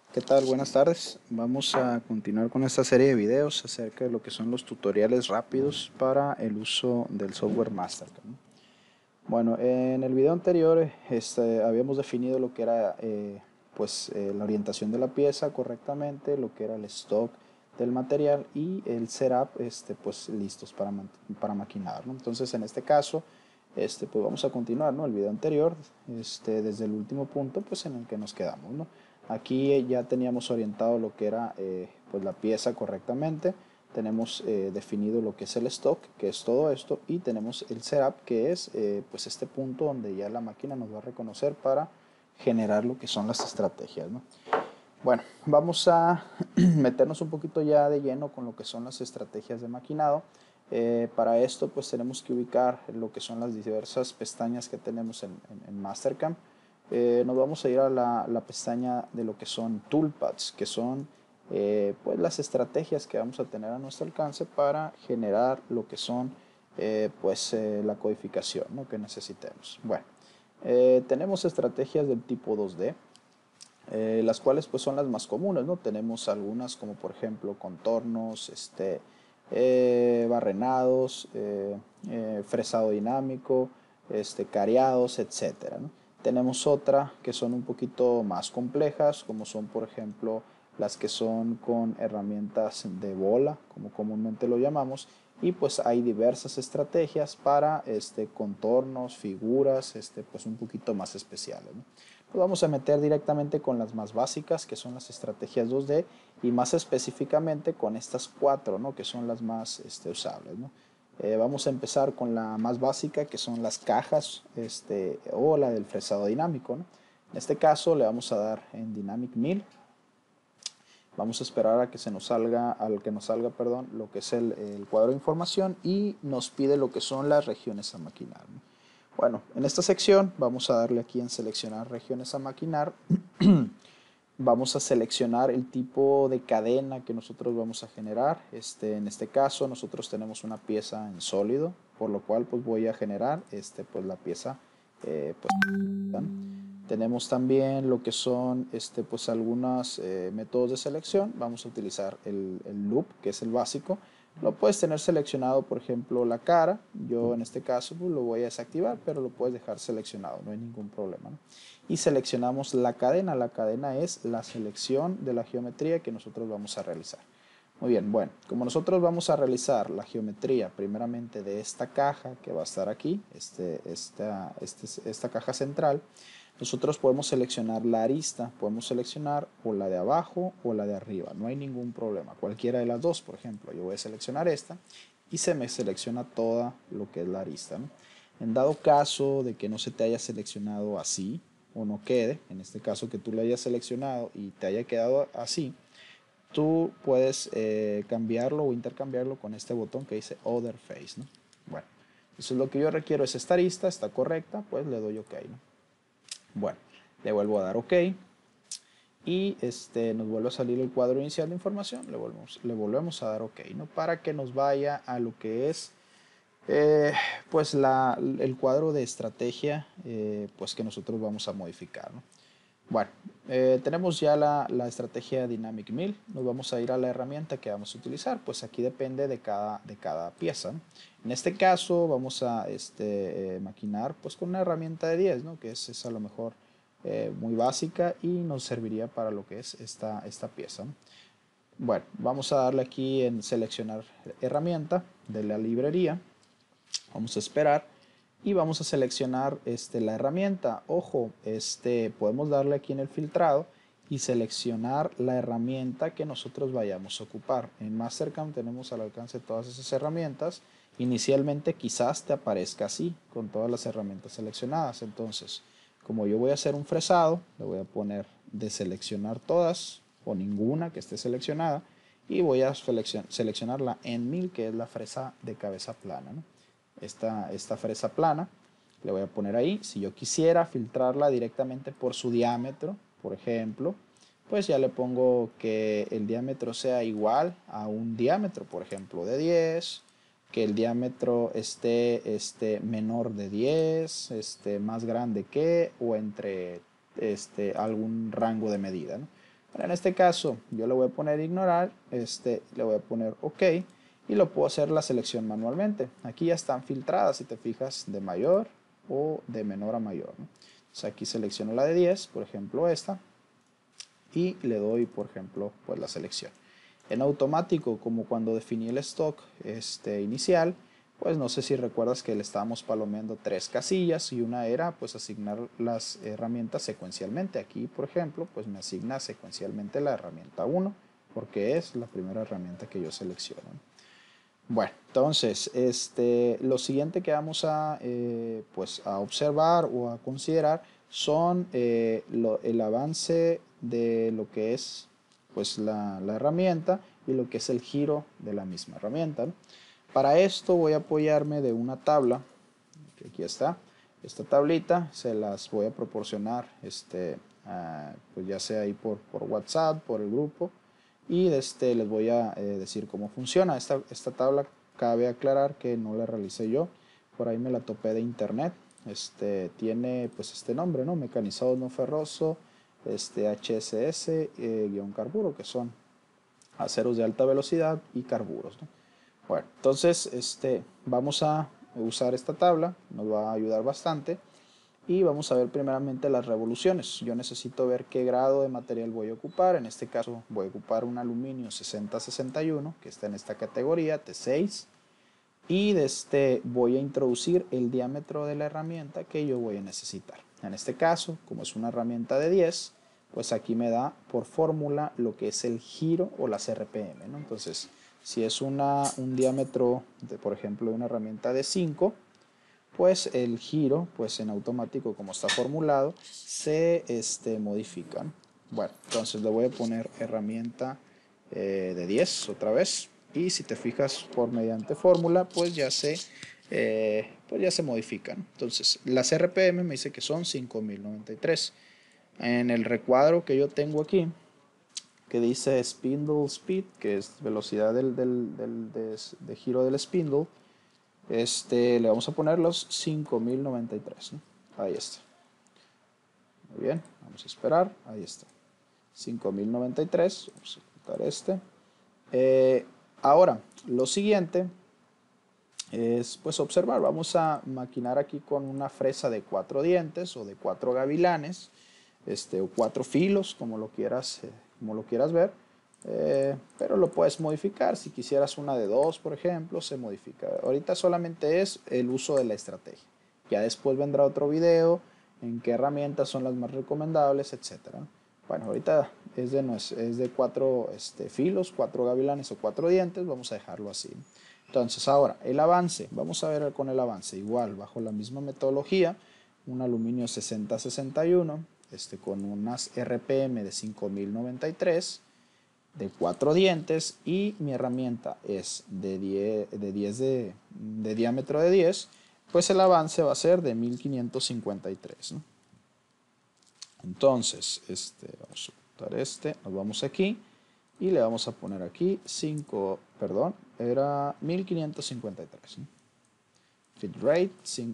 ¿Qué tal? Buenas tardes. Vamos a continuar con esta serie de videos acerca de lo que son los tutoriales rápidos para el uso del software Mastercam, ¿no? Bueno, en el video anterior habíamos definido lo que era la orientación de la pieza correctamente, lo que era el stock del material y el setup pues listos para maquinar, ¿no? Entonces en este caso pues vamos a continuar, ¿no? El video anterior desde el último punto pues en el que nos quedamos, ¿no? Aquí ya teníamos orientado lo que era pues la pieza correctamente. Tenemos definido lo que es el stock, que es todo esto, y tenemos el setup, que es pues este punto donde ya la máquina nos va a reconocer para generar lo que son las estrategias, ¿no? Bueno, vamos a meternos un poquito ya de lleno con lo que son las estrategias de maquinado. Para esto pues tenemos que ubicar lo que son las diversas pestañas que tenemos en Mastercam. Nos vamos a ir a la pestaña de lo que son toolpaths, que son pues las estrategias que vamos a tener a nuestro alcance para generar lo que son la codificación, ¿no?, que necesitemos. Bueno, tenemos estrategias del tipo 2D, las cuales pues son las más comunes, ¿no? Tenemos algunas como por ejemplo contornos, barrenados, fresado dinámico, careados, etcétera, ¿no? Tenemos otra que son un poquito más complejas, como son por ejemplo las que son con herramientas de bola, como comúnmente lo llamamos, y pues hay diversas estrategias para contornos, figuras, pues un poquito más especiales, ¿no? Nos vamos a meter directamente con las más básicas, que son las estrategias 2D, y más específicamente con estas cuatro, ¿no?, que son las más usables, ¿no? Vamos a empezar con la más básica, que son las cajas o la del fresado dinámico, ¿no? En este caso le vamos a dar en Dynamic 1000. Vamos a esperar a que se nos salga, perdón, lo que es el cuadro de información, y nos pide lo que son las regiones a maquinar, ¿no? Bueno, en esta sección vamos a darle aquí en seleccionar regiones a maquinar. Vamos a seleccionar el tipo de cadena que nosotros vamos a generar. En este caso nosotros tenemos una pieza en sólido, por lo cual pues voy a generar pues la pieza pues, tenemos también lo que son pues algunos métodos de selección. Vamos a utilizar el loop, que es el básico. Lo puedes tener seleccionado, por ejemplo, la cara. Yo en este caso pues, lo voy a desactivar, pero lo puedes dejar seleccionado, no hay ningún problema, ¿no? Y seleccionamos la cadena. La cadena es la selección de la geometría que nosotros vamos a realizar. Muy bien, bueno, como nosotros vamos a realizar la geometría primeramente de esta caja que va a estar aquí, esta caja central, nosotros podemos seleccionar la arista, podemos seleccionar o la de abajo o la de arriba, no hay ningún problema, cualquiera de las dos. Por ejemplo, yo voy a seleccionar esta y se me selecciona toda lo que es la arista, ¿no? En dado caso de que no se te haya seleccionado así o no quede, en este caso que tú lo hayas seleccionado y te haya quedado así, tú puedes cambiarlo o intercambiarlo con este botón que dice Other Face, ¿no? Bueno, eso es lo que yo requiero, es esta arista, está correcta, pues le doy OK, ¿no? Bueno, le vuelvo a dar OK y nos vuelve a salir el cuadro inicial de información. Le volvemos a dar OK, ¿no?, para que nos vaya a lo que es eh, el cuadro de estrategia pues que nosotros vamos a modificar, ¿no? Bueno, tenemos ya la estrategia Dynamic 1000. Nos vamos a ir a la herramienta que vamos a utilizar. Pues aquí depende de cada pieza, ¿no? En este caso vamos a maquinar pues con una herramienta de 10, ¿no?, que es a lo mejor muy básica y nos serviría para lo que es esta pieza, ¿no? Bueno, vamos a darle aquí en seleccionar herramienta de la librería. Vamos a esperar y vamos a seleccionar la herramienta. Ojo, podemos darle aquí en el filtrado y seleccionar la herramienta que nosotros vayamos a ocupar. En Mastercam tenemos al alcance todas esas herramientas. Inicialmente quizás te aparezca así, con todas las herramientas seleccionadas. Entonces, como yo voy a hacer un fresado, le voy a poner de seleccionar todas o ninguna que esté seleccionada, y voy a seleccionar la N1000, que es la fresa de cabeza plana, ¿no? Esta fresa plana le voy a poner ahí. Si yo quisiera filtrarla directamente por su diámetro, por ejemplo, pues ya le pongo que el diámetro sea igual a un diámetro, por ejemplo, de 10, que el diámetro esté menor de 10, más grande que, o entre algún rango de medida, ¿no? Bueno, en este caso yo le voy a poner ignorar, le voy a poner OK y lo puedo hacer la selección manualmente. Aquí ya están filtradas, si te fijas, de mayor o de menor a mayor, ¿no? Entonces aquí selecciono la de 10, por ejemplo esta, y le doy, por ejemplo, pues la selección. En automático, como cuando definí el stock inicial, pues no sé si recuerdas que le estábamos palomeando 3 casillas y una era pues asignar las herramientas secuencialmente. Aquí, por ejemplo, pues me asigna secuencialmente la herramienta 1 porque es la primera herramienta que yo selecciono. Bueno, entonces, lo siguiente que vamos a, pues a observar o a considerar son el avance de lo que es pues la herramienta y lo que es el giro de la misma herramienta, ¿no? Para esto voy a apoyarme de una tabla, que aquí está. Esta tablita se las voy a proporcionar, pues ya sea ahí por WhatsApp, por el grupo, y les voy a decir cómo funciona. Esta tabla cabe aclarar que no la realicé yo, por ahí me la topé de internet. Tiene pues este nombre, ¿no? Mecanizado no ferroso, HSS, carburo, que son aceros de alta velocidad y carburos, ¿no? Bueno, entonces vamos a usar esta tabla, nos va a ayudar bastante y vamos a ver primeramente las revoluciones. Yo necesito ver qué grado de material voy a ocupar. En este caso voy a ocupar un aluminio 6061 que está en esta categoría T6 y voy a introducir el diámetro de la herramienta que yo voy a necesitar. En este caso, como es una herramienta de 10, pues aquí me da por fórmula lo que es el giro o las RPM, ¿no? Entonces, si es un diámetro, por ejemplo, de una herramienta de 5, pues el giro, pues en automático, como está formulado, se modifica, ¿no? Bueno, entonces le voy a poner herramienta de 10 otra vez. Y si te fijas por mediante fórmula, pues ya se modifican. Entonces, las RPM me dice que son 5093. En el recuadro que yo tengo aquí, que dice spindle speed, que es velocidad de giro del spindle, le vamos a poner los 5093, ¿no? Ahí está. Muy bien, vamos a esperar. Ahí está. 5093. Vamos a quitar ahora, lo siguiente es pues observar. Vamos a maquinar aquí con una fresa de 4 dientes o de 4 gavilanes, o 4 filos, como lo quieras ver. Pero lo puedes modificar. Si quisieras una de 2, por ejemplo, se modifica. Ahorita solamente es el uso de la estrategia. Ya después vendrá otro video en qué herramientas son las más recomendables, etcétera. Bueno, ahorita es de 4 filos, 4 gavilanes o 4 dientes. Vamos a dejarlo así. Entonces ahora, el avance. Vamos a ver con el avance. Igual, bajo la misma metodología, un aluminio 6061, con unas RPM de 5093, de 4 dientes, y mi herramienta es de diámetro de 10, pues el avance va a ser de 1553, ¿no? Entonces, vamos a ocultar nos vamos aquí y le vamos a poner aquí 5, perdón, era 1553, ¿no? Feed rate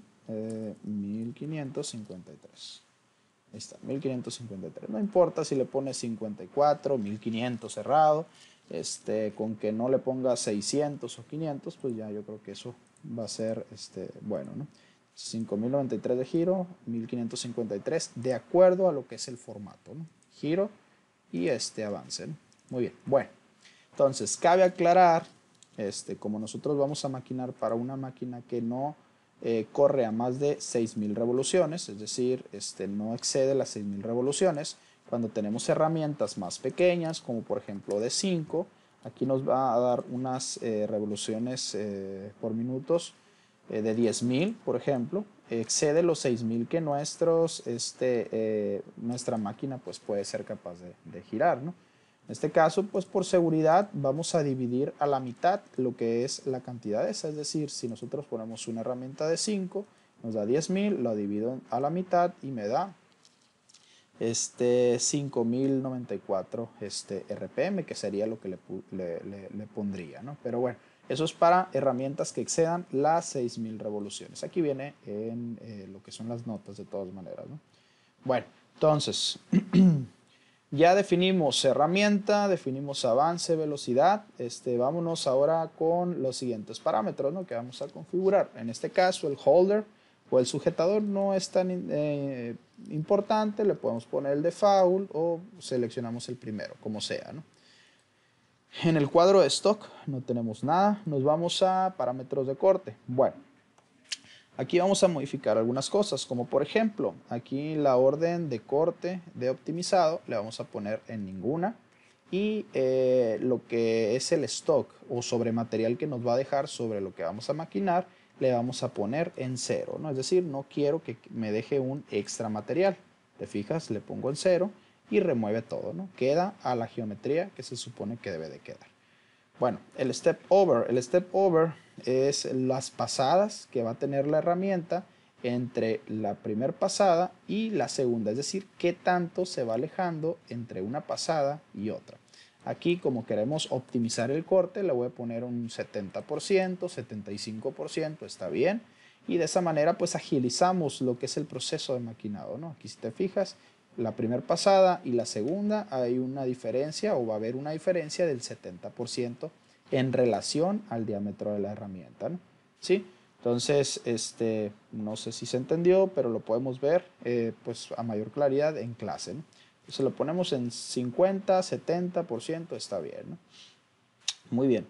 1553. Ahí está, 1553. No importa si le pones 54, 1500 cerrado, con que no le ponga 600 o 500, pues ya yo creo que eso va a ser bueno, ¿no? 5093 de giro, 1553, de acuerdo a lo que es el formato, ¿no? Giro y avance, ¿no? Muy bien, bueno. Entonces, cabe aclarar, como nosotros vamos a maquinar para una máquina que no corre a más de 6000 revoluciones, es decir, no excede las 6000 revoluciones. Cuando tenemos herramientas más pequeñas, como por ejemplo de 5, aquí nos va a dar unas revoluciones por minutos de 10.000, por ejemplo. Excede los 6000 que nuestra máquina pues, puede ser capaz de girar, ¿no? En este caso, pues por seguridad vamos a dividir a la mitad lo que es la cantidad esa. Es decir, si nosotros ponemos una herramienta de 5, nos da 10.000, lo divido a la mitad y me da 5094 RPM, que sería lo que le pondría, ¿no? Pero bueno, eso es para herramientas que excedan las 6000 revoluciones. Aquí viene en lo que son las notas de todas maneras, ¿no? Bueno, entonces... Ya definimos herramienta, definimos avance, velocidad. Vámonos ahora con los siguientes parámetros, ¿no?, que vamos a configurar. En este caso, el holder o el sujetador no es tan importante. Le podemos poner el default o seleccionamos el primero, como sea, ¿no? En el cuadro de stock no tenemos nada. Nos vamos a parámetros de corte. Bueno, aquí vamos a modificar algunas cosas, como por ejemplo, aquí la orden de corte de optimizado le vamos a poner en ninguna, y lo que es el stock o sobre material que nos va a dejar sobre lo que vamos a maquinar le vamos a poner en 0, ¿no? Es decir, no quiero que me deje un extra material. Te fijas, le pongo en 0 y remueve todo, ¿no? Queda a la geometría que se supone que debe de quedar. Bueno, el step over. El step over es las pasadas que va a tener la herramienta entre la primera pasada y la segunda. Es decir, qué tanto se va alejando entre una pasada y otra. Aquí, como queremos optimizar el corte, le voy a poner un 70%, 75%, está bien. Y de esa manera, pues agilizamos lo que es el proceso de maquinado, ¿no? Aquí, si te fijas, la primera pasada y la segunda hay una diferencia, o va a haber una diferencia del 70% en relación al diámetro de la herramienta, ¿no? ¿Sí? Entonces, no sé si se entendió, pero lo podemos ver pues a mayor claridad en clase, ¿no? Entonces lo ponemos en 50, 70%, está bien, ¿no? Muy bien.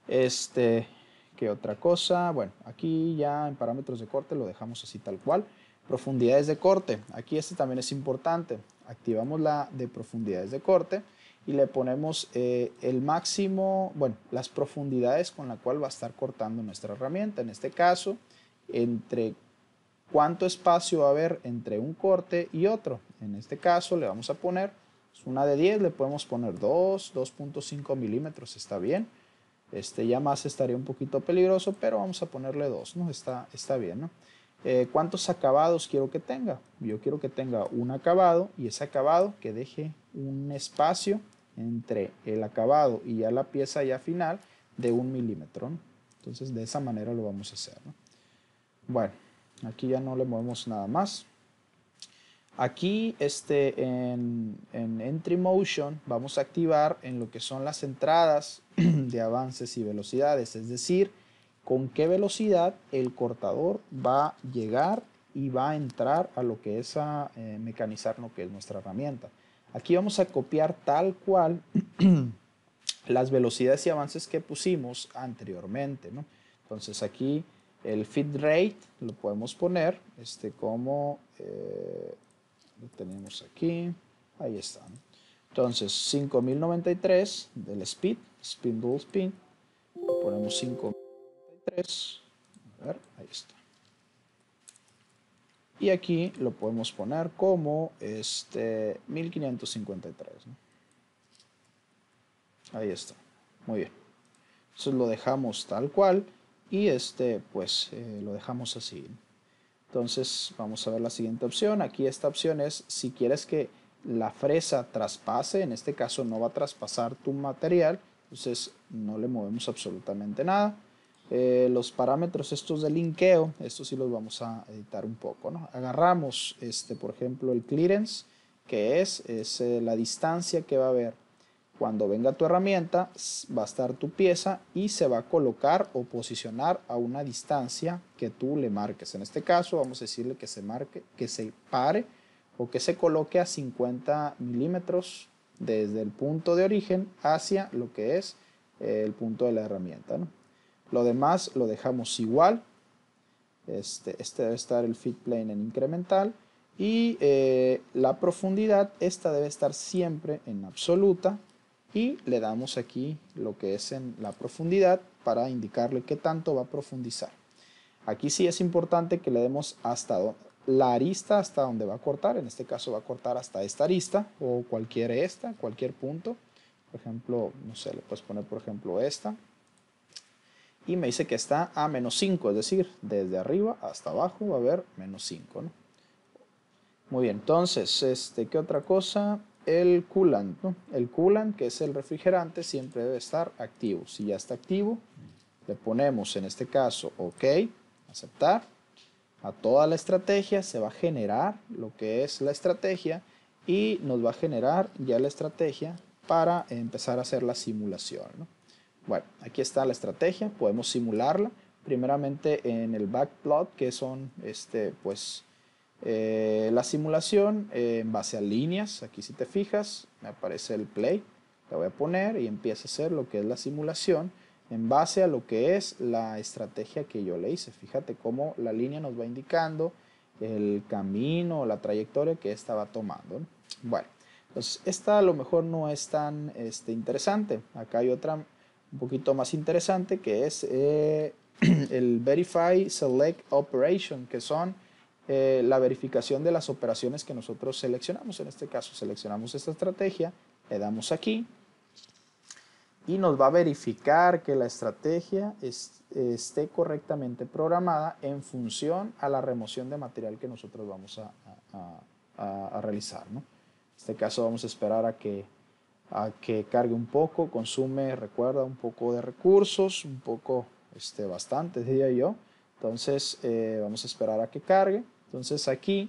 ¿Qué otra cosa? Bueno, aquí ya en parámetros de corte lo dejamos así tal cual. Profundidades de corte. Aquí también es importante. Activamos la de profundidades de corte y le ponemos el máximo, bueno, las profundidades con la cual va a estar cortando nuestra herramienta. En este caso, entre cuánto espacio va a haber entre un corte y otro. En este caso le vamos a poner una de 10, le podemos poner 2.5 milímetros, está bien. Ya más estaría un poquito peligroso, pero vamos a ponerle 2, ¿no? Está bien, ¿no? ¿Cuántos acabados quiero que tenga? Yo quiero que tenga un acabado, y ese acabado que deje un espacio entre el acabado y ya la pieza ya final de 1 milímetro, ¿no? Entonces de esa manera lo vamos a hacer, ¿no? Bueno, aquí ya no le movemos nada más. Aquí en Entry Motion vamos a activar en lo que son las entradas de avances y velocidades, es decir, con qué velocidad el cortador va a llegar y va a entrar a lo que es a mecanizar lo que es nuestra herramienta. Aquí vamos a copiar tal cual las velocidades y avances que pusimos anteriormente, ¿no? Entonces aquí el feed rate lo podemos poner como lo tenemos aquí, ahí está, ¿no? Entonces 5093 del speed, spindle speed, ponemos 5093, a ver, ahí está. Y aquí lo podemos poner como 1553, ¿no? Ahí está, muy bien. Entonces lo dejamos tal cual y pues lo dejamos así. Entonces vamos a ver la siguiente opción. Aquí esta opción es si quieres que la fresa traspase. En este caso no va a traspasar tu material, entonces no le movemos absolutamente nada. Los parámetros estos de linkeo, estos sí los vamos a editar un poco, ¿no? Agarramos por ejemplo el clearance, que es la distancia que va a haber cuando venga tu herramienta. Va a estar tu pieza y se va a colocar o posicionar a una distancia que tú le marques. En este caso vamos a decirle que se marque, que se pare o que se coloque a 50 milímetros desde el punto de origen hacia lo que es el punto de la herramienta, ¿no? Lo demás lo dejamos igual. Debe estar el fit plane en incremental, y la profundidad esta debe estar siempre en absoluta, y le damos aquí lo que es en la profundidad para indicarle qué tanto va a profundizar. Aquí sí es importante que le demos hasta la arista, hasta donde va a cortar. En este caso va a cortar hasta esta arista o cualquier punto. Por ejemplo, no sé, le puedes poner por ejemplo esta. Y me dice que está a -5, es decir, desde arriba hasta abajo va a haber -5, ¿no? Muy bien, entonces, ¿qué otra cosa? El coolant, ¿no? El coolant, que es el refrigerante, siempre debe estar activo. Si ya está activo, le ponemos en este caso OK, aceptar. A toda la estrategia se va a generar lo que es la estrategia, y nos va a generar ya la estrategia para empezar a hacer la simulación, ¿no? Bueno, aquí está la estrategia, podemos simularla primeramente en el backplot, que son la simulación en base a líneas. Aquí si te fijas me aparece el play, la voy a poner y empieza a hacer lo que es la simulación en base a lo que es la estrategia que yo le hice. Fíjate cómo la línea nos va indicando el camino, la trayectoria que esta va tomando, ¿no? Bueno, entonces esta a lo mejor no es tan interesante. Acá hay otra un poquito más interesante, que es el Verify Select Operation, que son la verificación de las operaciones que nosotros seleccionamos. En este caso seleccionamos esta estrategia, le damos aquí y nos va a verificar que la estrategia esté correctamente programada en función a la remoción de material que nosotros vamos a realizar, ¿no? En este caso vamos a esperar a que cargue un poco, consume, recuerda, un poco de recursos, un poco, bastante diría yo. Entonces vamos a esperar a que cargue. Entonces aquí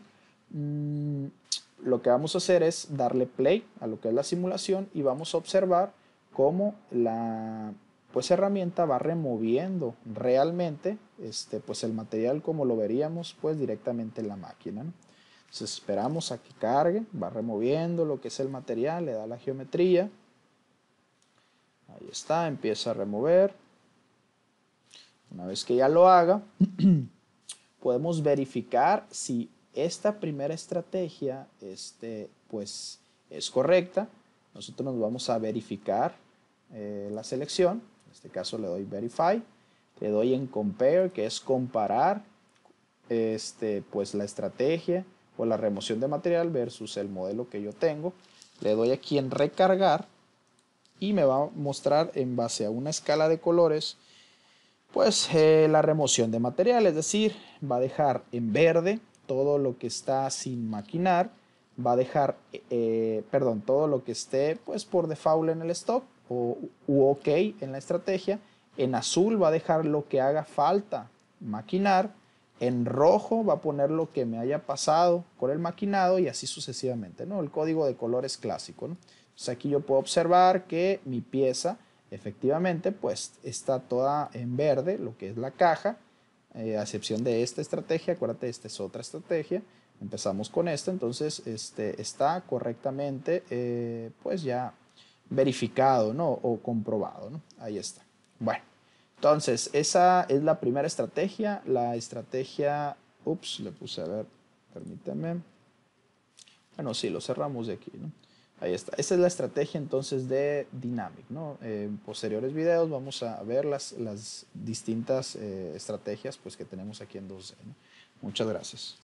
lo que vamos a hacer es darle play a lo que es la simulación y vamos a observar cómo la herramienta va removiendo realmente el material, como lo veríamos pues directamente en la máquina, ¿no? Entonces esperamos a que cargue, va removiendo lo que es el material, le da la geometría. Ahí está, empieza a remover. Una vez que ya lo haga, podemos verificar si esta primera estrategia pues, es correcta. Nosotros nos vamos a verificar la selección. En este caso le doy Verify. Le doy en Compare, que es comparar pues, la estrategia o la remoción de material versus el modelo que yo tengo. Le doy aquí en recargar y me va a mostrar en base a una escala de colores pues la remoción de material, es decir, va a dejar en verde todo lo que está sin maquinar, va a dejar, perdón, todo lo que esté pues por default en el stock u OK en la estrategia. En azul va a dejar lo que haga falta maquinar. En rojo va a poner lo que me haya pasado con el maquinado y así sucesivamente, ¿no? El código de colores clásico, ¿no? Entonces aquí yo puedo observar que mi pieza efectivamente pues está toda en verde, lo que es la caja, a excepción de esta estrategia. Acuérdate, esta es otra estrategia. Empezamos con esta, entonces está correctamente pues ya verificado, ¿no? O comprobado, ¿no? Ahí está. Bueno. Entonces, esa es la primera estrategia. La estrategia, ups, le puse, a ver, permítame. Bueno, sí, lo cerramos de aquí, ¿no? Ahí está. Esa es la estrategia entonces de Dynamic, ¿no? En posteriores videos vamos a ver las distintas estrategias pues, que tenemos aquí en 2D, ¿no? Muchas gracias.